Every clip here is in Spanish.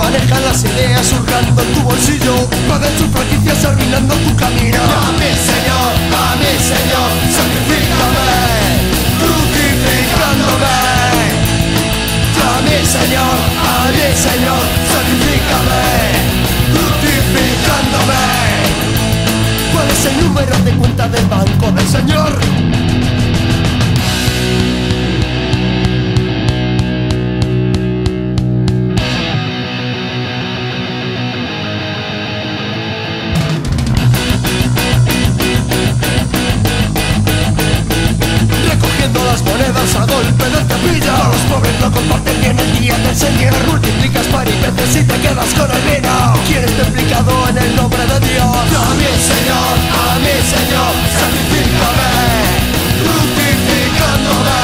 manejan las ideas hurgando en tu bolsillo, pagan sus franquicias arruinando tu camino. A mi Señor, sacrifícame, crucificándome. A mi Señor, sacrifícame, crucificándome. ¿Cuál es el número de cuenta del banco del Señor? Las monedas a golpe de cepillo, los pobres no comparten bien el día del Señor. Multiplicas paripeces y te quedas con el vino. ¿Quién está implicado en el nombre de Dios? A mi Señor, sacrifícame, crucificándome.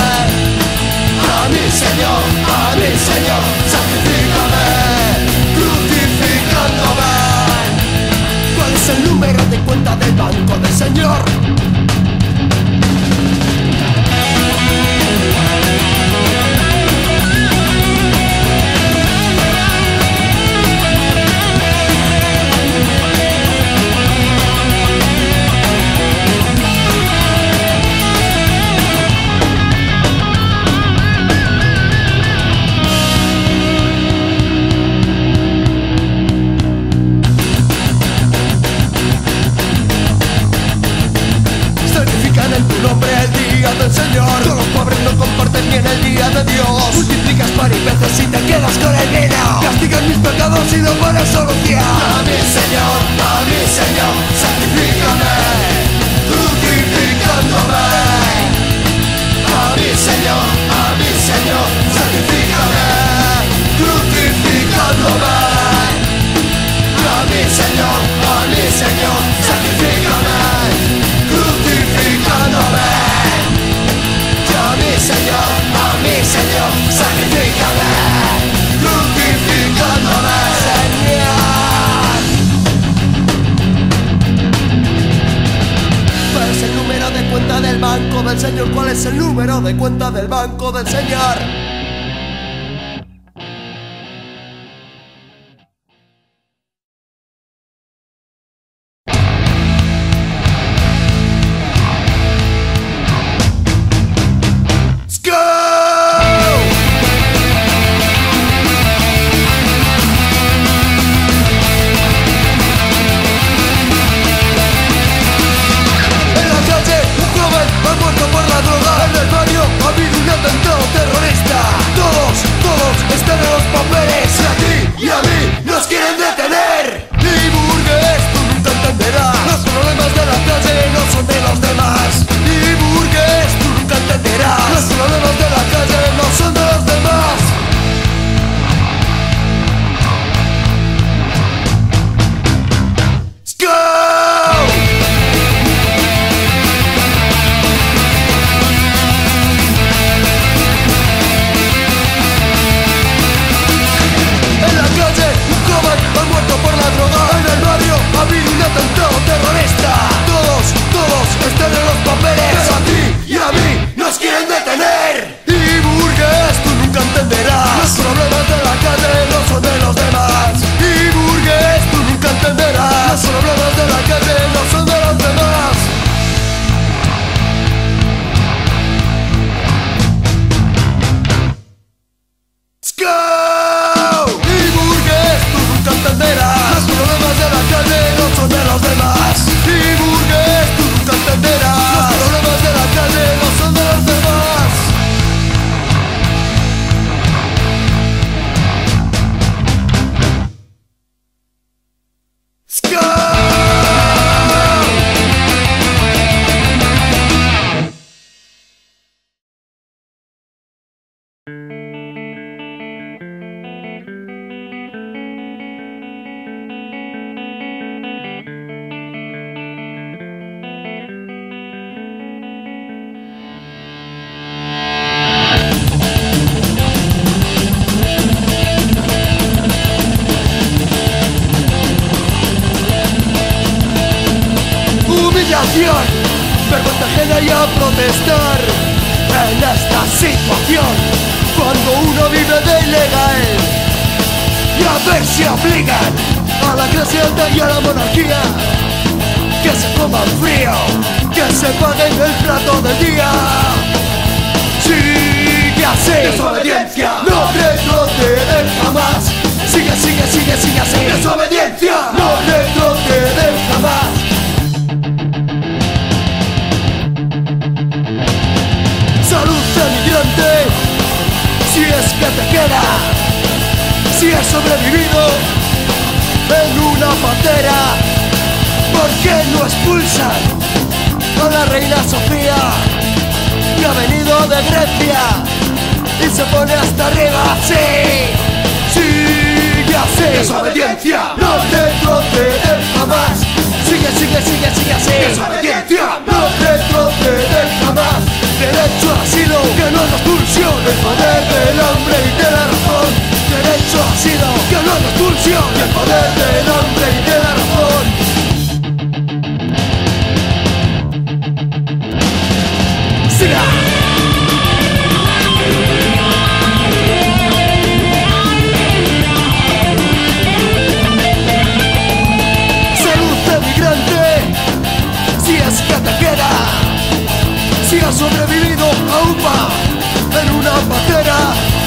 A mi Señor, sacrifícame, crucificándome. ¿Cuál es el número de cuenta del banco del Señor? Del Señor, todos los pobres no comparten bien el día de Dios. Multiplicas paripeces y te quedas con el vino. Castigan mis pecados y no pones solución. A mi Señor, sacrifícame, crucificándome. A mi Señor, sacrifícame, crucificándome. A mi Señor, sacrifícame, crucificándome. A mi Señor, sacrifícame, crucificándome, Señor. ¿Cuál es el número de cuenta del banco del Señor? ¿Cuál es el número de cuenta del banco del Señor? Vergüenza ajena y a protestar en esta situación. Cuando uno vive de ilegal y a se obligan a la clase alta y a la monarquía, que se coman frío, que se paguen el plato del día. Sigue así, desobediencia, no retroceden jamás. Sigue, sigue, sigue, sigue así, desobediencia, no retroceden jamás. Salud emigrante, si es que te queda, si has sobrevivido en una pantera, ¿por qué no expulsan a la reina Sofía, que ha venido de Grecia y se pone hasta arriba? Sí, sigue así, desobediencia, no retroceder jamás. Sigue, sigue, sigue, sigue así, desobediencia, no retroceder jamás. Derecho a asilo, que no es la expulsión, el poder del hombre y de la razón. Derecho a asilo, que no es la expulsión, el poder del hombre y de la razón. Salud emigrante, si es que te queda, si has sobrevivido a UPA en una pantera.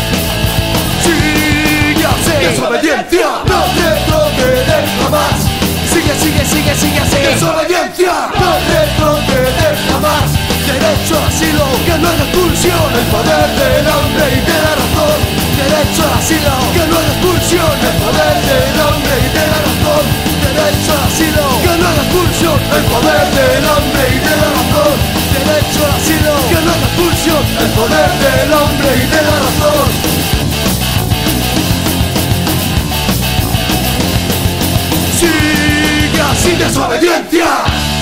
Sigue así, desobediencia, no retroceder jamás. Sigue, sigue, sigue, sigue así, desobediencia, no retroceder jamás. Derecho a asilo, que no es expulsión, el poder del hombre y de la razón. Derecho a asilo, que no es expulsión, el poder del hombre y de la razón. Derecho a asilo, que no es expulsión, el poder del hombre y de la razón. Derecho a asilo, que no es expulsión, el poder del hombre y de la razón. Sigue así, desobediencia.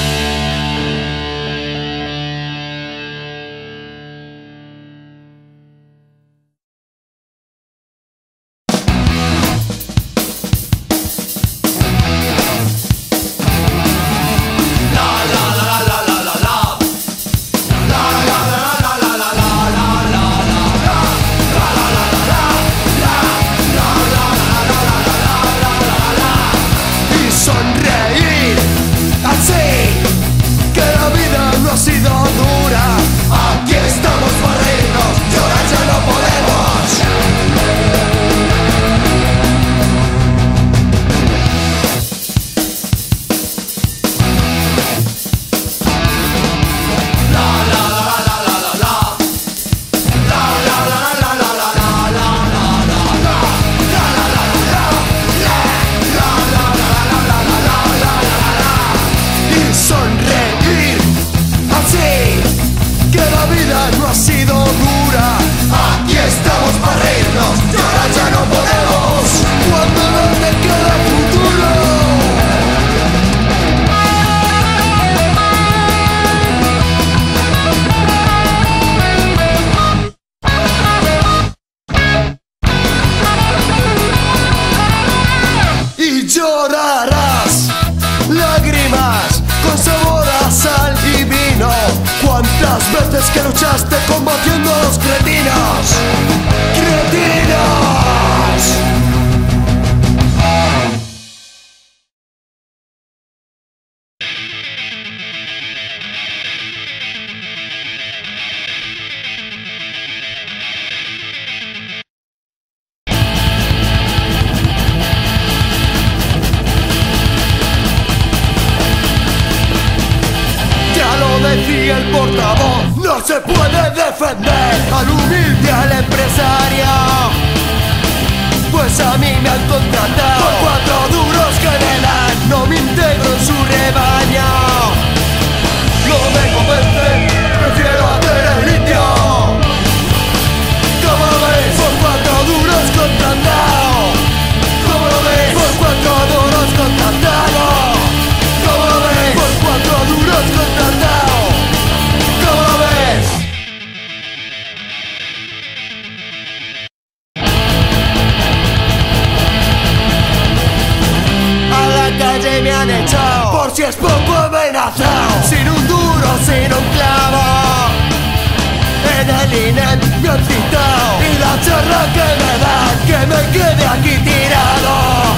Llorarás lágrimas con sabor a sal y vino. ¿Cuántas veces que luchaste combatiendo a los cretinos? ¡Cretinos! Decía el portavoz, no se puede defender al humilde, al empresario. Pues a mí me han contratado por 4 duros que me dan, no me integro en su rebaño. No me convence, prefiero hacer el indio. ¿Cómo lo ves? Por 4 duros contratado. ¿Cómo lo ves? Por 4 duros contratado. ¿Cómo lo ves? Por 4 duros contratado. ¿Cómo lo ves? A la calle me han echado, por si es poco amenazado. Sin un duro, sin un clavo. En el INEM me han citado y la charla que me dan, que me quede aquí tirado.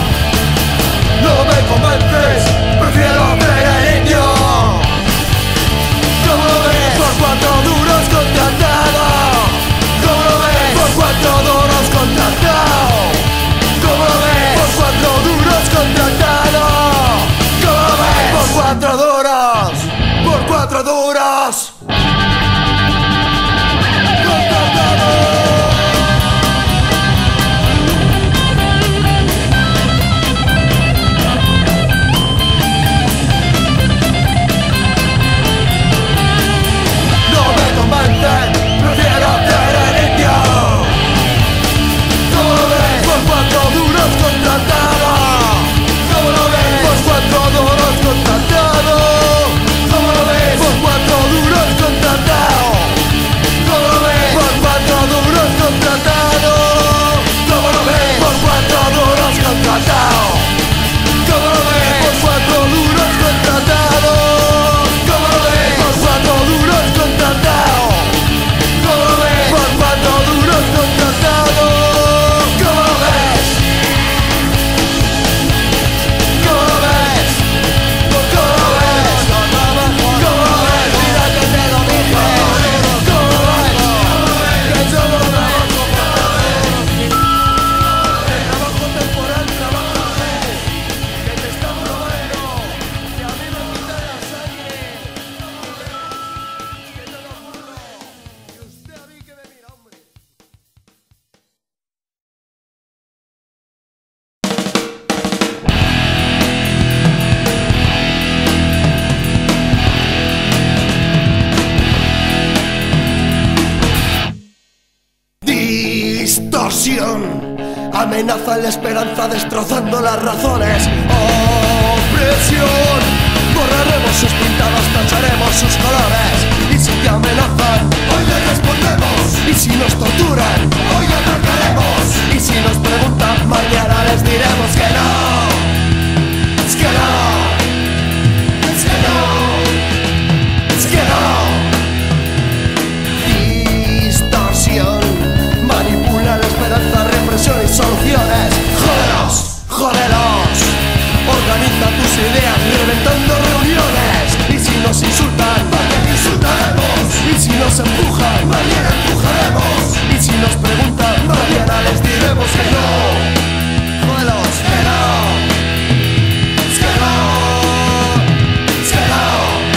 Distorsión amenaza la esperanza destrozando las razones. Opresión, borraremos sus pintadas, tacharemos sus colores. Y si te amenazan, hoy les respondemos. Y si nos torturan, hoy atacaremos. Y si nos preguntan, mañana les diremos que no. Es que no. Es que no. Es que no. Distorsión manipula la esperanza, represión y soluciones. Jódelos, jódelos. Organiza tus ideas reventando reuniones. Y si nos insultan, mañana insultaremos. Y si nos empujan, mañana empujaremos. Y si nos preguntan, mañana les diremos que no. Jódelos, que no. Es que no. Es que no.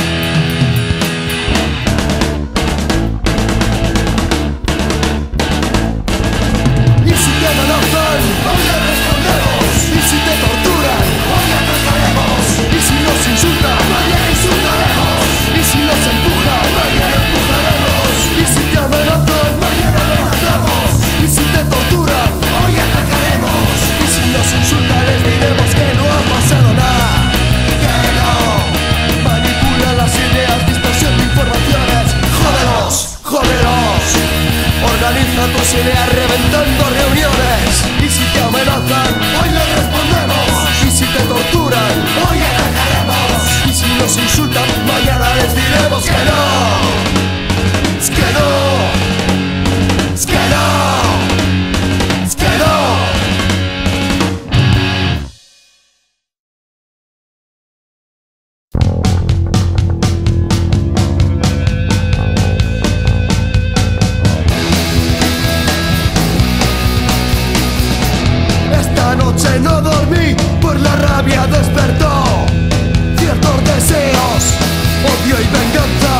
Y si te amenazan, hoy les respondemos. Y si te torturan, hoy atacaremos. Y si nos insultan, mañana insultaremos. Y si nos empujan, mañana empujaremos. Y si te amenazan, mañana amenazamos. Y si te torturan, hoy atacaremos. Y si nos insultan, les diremos que no ha pasado nada. Que no. Manipula las ideas, distorsión de informaciones. Jódelos, jódelos. Organiza tus ideas reventando reuniones. Y si te amenazan, hoy les respondemos. Y si te torturan, hoy atacaremos. Y si nos insultan, mañana les diremos que no. Es que no. Es que no. Es que no. Esta noche no dormí, por la rabia despertó ciertos deseos, odio y venganza.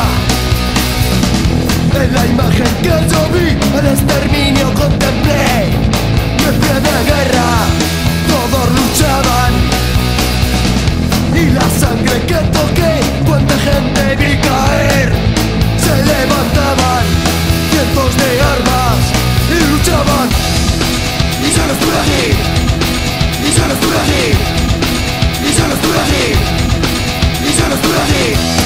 En la imagen que yo vi, el exterminio contemplé. Y en pie de guerra, todos luchaban. Y la sangre que toqué, cuánta gente vi caer. Se levantaban cientos de armas y luchaban. Y yo no estuve aquí. Y yo no estuve aquí. Y yo no estuve aquí. Y yo no estuve aquí.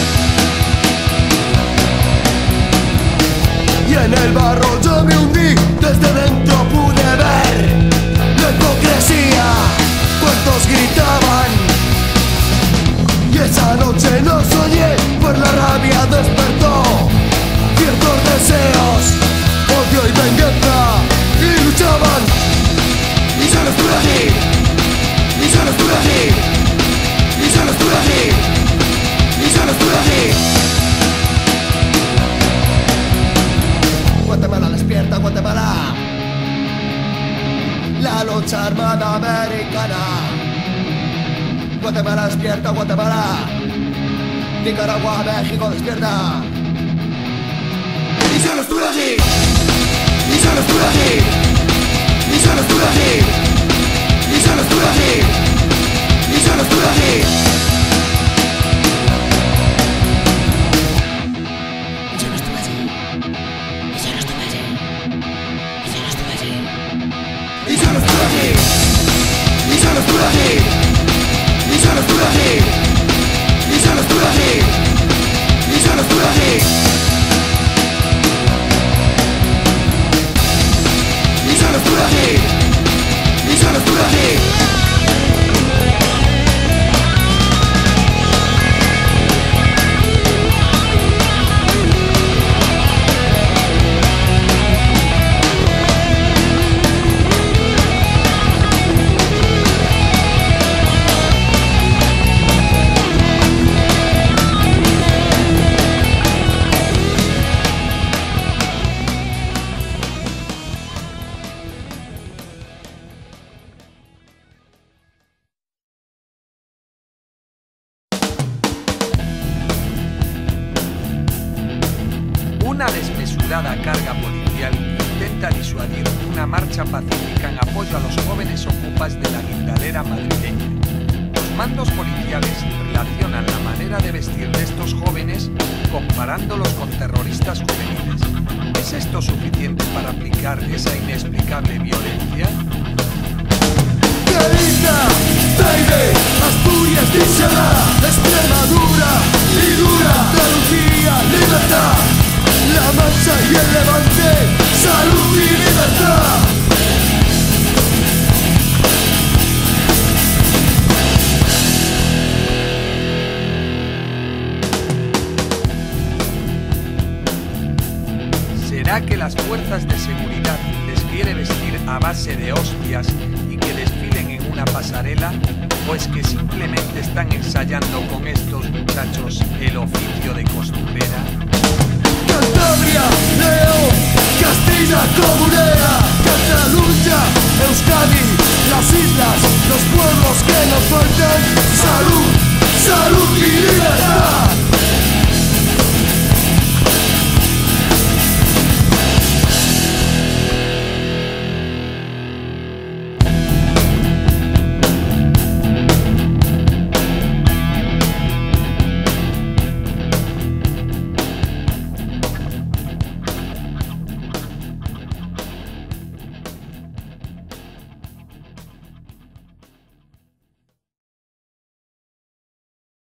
Y en el barro yo me hundí, desde dentro pude ver la hipocresía, cuántos gritaban. Y esa noche no soñé, por la rabia despertó ciertos deseos, odio y venganza, y luchaban. Y yo no estuve aquí. Y yo no estuve aquí. Y yo no estuve aquí. Y yo no estuve aquí. Guatemala despierta, Guatemala. La lucha armada americana. Guatemala despierta, Guatemala. Nicaragua, México despierta. Y yo no estuve aquí. Y yo no estuve aquí. Y yo no estuve aquí. Y yo no estuve aquí. Y yo no estuve aquí. Y yo no estuve aquí. Y yo no estuve aquí. Y yo no estuve aquí. Y yo no estuve aquí. Y yo no estuve aquí. Y yo no estuve aquí. Y yo no estuve aquí. Una desmesurada carga policial intenta disuadir una marcha pacífica en apoyo a los jóvenes ocupas de la guindalera madrileña. Los mandos policiales relacionan la manera de vestir de estos jóvenes comparándolos con terroristas juveniles. Es esto suficiente para aplicar esa inexplicable violencia? Galicia, Teide, Asturias, Tixana, Extremadura y dura, Andalucía, libertad, La Mancha y el Levante, salud y libertad. ¿Será que las fuerzas de seguridad les quiere vestir a base de hostias y que desfilen en una pasarela? ¿O es que simplemente están ensayando con estos muchachos el oficio de costurera? Cantabria, León, Castilla, Comunera, Cataluña, Euskadi, las islas, los pueblos que nos faltan.